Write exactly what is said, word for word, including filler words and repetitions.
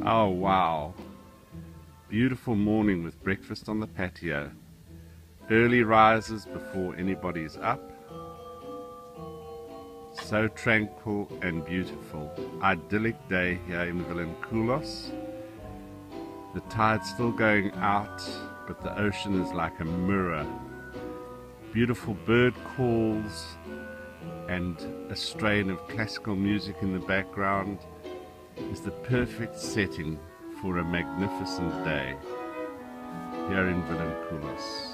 Oh wow, beautiful morning with breakfast on the patio. Early risers before anybody's up. So tranquil and beautiful. Idyllic day here in Vilencoulos. The tide's still going out, but the ocean is like a mirror. Beautiful bird calls and a strain of classical music in the background is the perfect setting for a magnificent day here in Vilencoulos.